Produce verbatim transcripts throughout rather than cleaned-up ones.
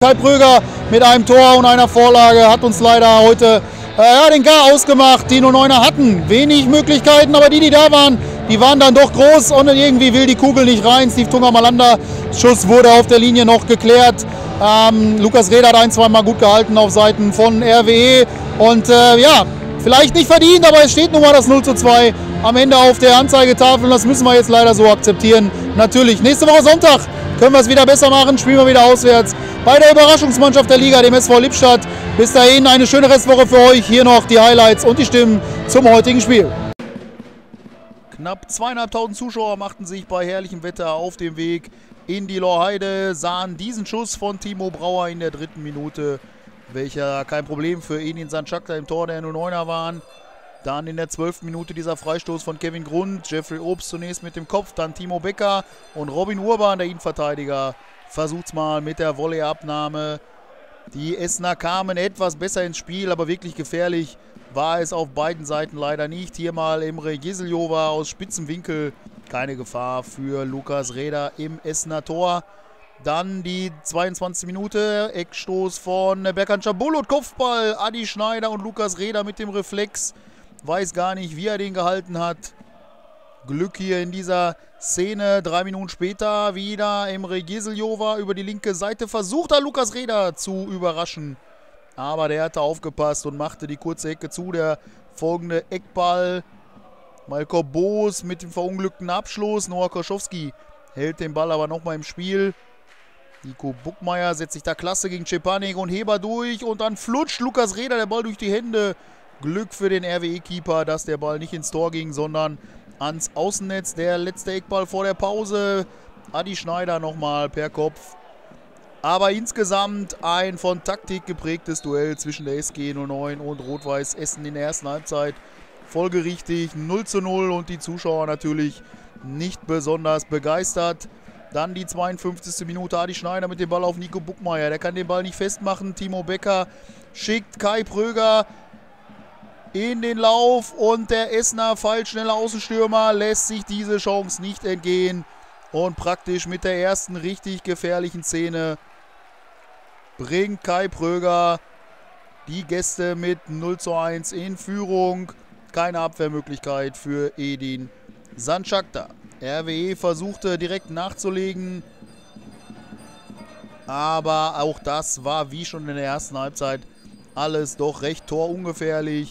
Kai Pröger mit einem Tor und einer Vorlage hat uns leider heute äh, ja, den Gar ausgemacht. Die null neuner hatten wenig Möglichkeiten, aber die, die da waren, die waren dann doch groß und irgendwie will die Kugel nicht rein. Steve Tunga-Malanda, Schuss wurde auf der Linie noch geklärt. Ähm, Lukas Reda hat ein, zwei Mal gut gehalten auf Seiten von R W E und äh, ja, vielleicht nicht verdient, aber es steht nun mal das null zu zwei am Ende auf der Anzeigetafel und das müssen wir jetzt leider so akzeptieren. Natürlich, nächste Woche Sonntag können wir es wieder besser machen, spielen wir wieder auswärts bei der Überraschungsmannschaft der Liga, dem S V Lippstadt. Bis dahin eine schöne Restwoche für euch. Hier noch die Highlights und die Stimmen zum heutigen Spiel. Knapp zweieinhalbtausend Zuschauer machten sich bei herrlichem Wetter auf dem Weg in die Lorheide, sahen diesen Schuss von Timo Brauer in der dritten Minute, welcher kein Problem für Edin Sanchakta im Tor der null neuner waren. Dann in der zwölften Minute dieser Freistoß von Kevin Grund, Jeffrey Obst zunächst mit dem Kopf, dann Timo Becker und Robin Urban, der Innenverteidiger, versucht's mal mit der Volleyabnahme. Die Essener kamen etwas besser ins Spiel, aber wirklich gefährlich war es auf beiden Seiten leider nicht. Hier mal Emre Jeseljova aus spitzem Winkel, keine Gefahr für Lukas Reda im Essener Tor. Dann die zweiundzwanzigste Minute, Eckstoß von Berkan Cabullut, Kopfball, Adi Schneider und Lukas Reda mit dem Reflex. Weiß gar nicht, wie er den gehalten hat. Glück hier in dieser Szene. Drei Minuten später wieder Emre Jeseljova über die linke Seite. Versucht da Lukas Reda zu überraschen. Aber der hatte aufgepasst und machte die kurze Ecke zu. Der folgende Eckball. Malko Boos mit dem verunglückten Abschluss. Noah Koschowski hält den Ball aber nochmal im Spiel. Nico Buckmeier setzt sich da klasse gegen Czepanik und Heber durch. Und dann flutscht Lukas Reda der Ball durch die Hände. Glück für den R W E-Keeper, dass der Ball nicht ins Tor ging, sondern ans Außennetz. Der letzte Eckball vor der Pause. Adi Schneider nochmal per Kopf. Aber insgesamt ein von Taktik geprägtes Duell zwischen der S G null neun und Rot-Weiß Essen in der ersten Halbzeit. Folgerichtig null zu null und die Zuschauer natürlich nicht besonders begeistert. Dann die zweiundfünfzigste Minute, Adi Schneider mit dem Ball auf Nico Buckmeier. Der kann den Ball nicht festmachen. Timo Becker schickt Kai Pröger in den Lauf und der Essener fallschnelle Außenstürmer lässt sich diese Chance nicht entgehen und praktisch mit der ersten richtig gefährlichen Szene bringt Kai Pröger die Gäste mit null zu eins in Führung. Keine Abwehrmöglichkeit für Edin Sanchakta. R W E versuchte direkt nachzulegen, aber auch das war wie schon in der ersten Halbzeit alles doch recht torungefährlich.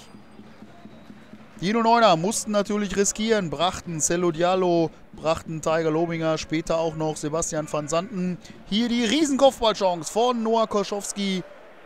Die null neuner mussten natürlich riskieren, brachten Cello Diallo, brachten Tiger Lobinger, später auch noch Sebastian van Santen. Hier die Riesenkopfballchance von Noah Koschowski.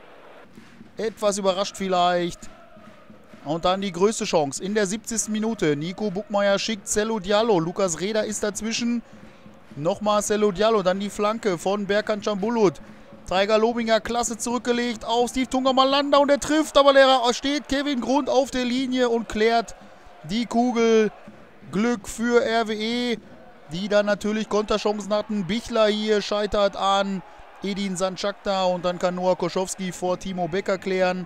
Etwas überrascht vielleicht. Und dann die größte Chance in der siebzigsten Minute. Nico Buckmeier schickt Cello Diallo. Lukas Reda ist dazwischen. Nochmal Cello Diallo. Dann die Flanke von Berkan Cabullut. Tiger Lobinger klasse zurückgelegt auf Steve Tunga-Malanda und er trifft, aber da steht Kevin Grund auf der Linie und klärt die Kugel. Glück für R W E, die dann natürlich Konterchancen hatten. Bichler hier scheitert an Edin Sanchakta und dann kann Noah Koschowski vor Timo Becker klären.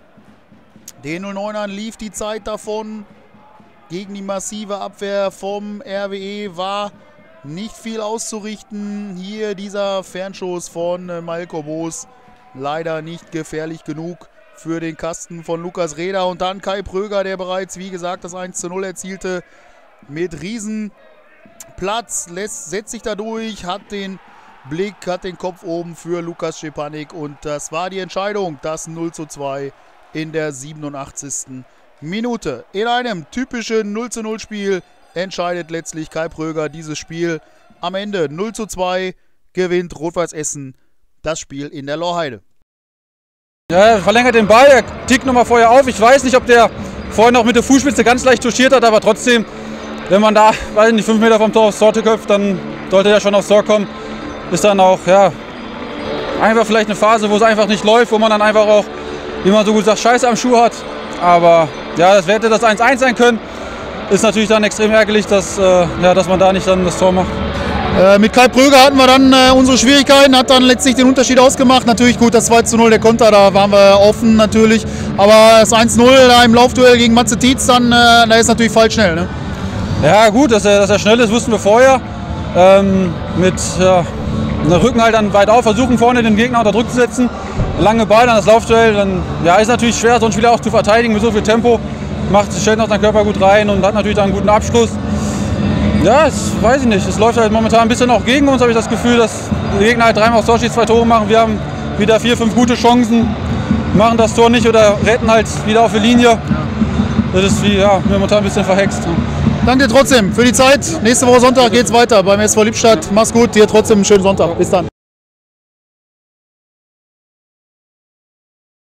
Den null neunern lief die Zeit davon. Gegen die massive Abwehr vom R W E war nicht viel auszurichten. Hier dieser Fernschuss von äh, Malko Boos. Leider nicht gefährlich genug für den Kasten von Lukas Reda. Und dann Kai Pröger, der bereits, wie gesagt, das eins zu null erzielte. Mit Riesenplatz, lässt, setzt sich da durch, hat den Blick, hat den Kopf oben für Lukas Czepanik. Und das war die Entscheidung, das null zu zwei in der siebenundachtzigsten Minute. In einem typischen null zu null Spiel entscheidet letztlich Kai Pröger dieses Spiel. Am Ende null zu zwei gewinnt Rot-Weiß Essen das Spiel in der Lorheide. Ja, er verlängert den Ball, er tickt nochmal vorher auf. Ich weiß nicht, ob der vorher noch mit der Fußspitze ganz leicht touchiert hat, aber trotzdem, wenn man da, weiß nicht, fünf Meter vom Tor aufs Tor köpft, dann sollte der schon aufs Tor kommen. Ist dann auch, ja, einfach vielleicht eine Phase, wo es einfach nicht läuft, wo man dann einfach auch, wie man so gut sagt, Scheiße am Schuh hat. Aber ja, das hätte das eins eins sein können. Ist natürlich dann extrem ärgerlich, dass, äh, ja, dass man da nicht dann das Tor macht. Äh, mit Kai Pröger hatten wir dann äh, unsere Schwierigkeiten, hat dann letztlich den Unterschied ausgemacht. Natürlich gut, das zwei zu null, der Konter, da waren wir offen natürlich. Aber das eins null da im Laufduell gegen Matze Tietz, dann, äh, da ist natürlich falsch schnell. Ne? Ja gut, dass er, dass er schnell ist, wussten wir vorher. Ähm, mit, ja, und rücken halt dann weit auf, versuchen vorne den Gegner unter Druck zu setzen. Lange Ball, dann das Laufduell, dann ja, ist natürlich schwer, so einen Spieler auch zu verteidigen mit so viel Tempo. Macht, stellt noch seinen Körper gut rein und hat natürlich dann einen guten Abschluss. Ja, das weiß ich nicht. Es läuft halt momentan ein bisschen auch gegen uns, habe ich das Gefühl, dass die Gegner halt dreimal aufs Tor schießt, zwei Tore machen. Wir haben wieder vier, fünf gute Chancen, machen das Tor nicht oder retten halt wieder auf die Linie. Das ist wie, ja, momentan ein bisschen verhext. Danke dir trotzdem für die Zeit. Nächste Woche Sonntag geht's weiter beim S V Lippstadt. Mach's gut, dir trotzdem einen schönen Sonntag. Bis dann.